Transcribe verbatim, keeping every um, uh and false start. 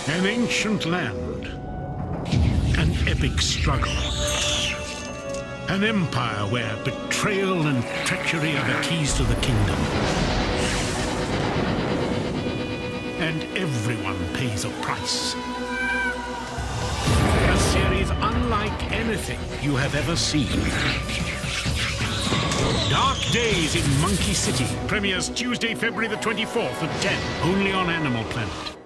An ancient land. An epic struggle. An empire where betrayal and treachery are the keys to the kingdom. And everyone pays a price. A series unlike anything you have ever seen. Dark Days in Monkey City premieres Tuesday, February the twenty-fourth at ten, only on Animal Planet.